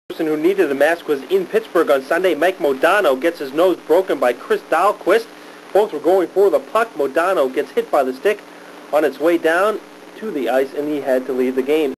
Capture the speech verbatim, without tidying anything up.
person who needed a mask was in Pittsburgh on Sunday. Mike Modano gets his nose broken by Chris Dahlquist. Both were going for the puck. Modano gets hit by the stick on its way down to the ice, and he had to leave the game.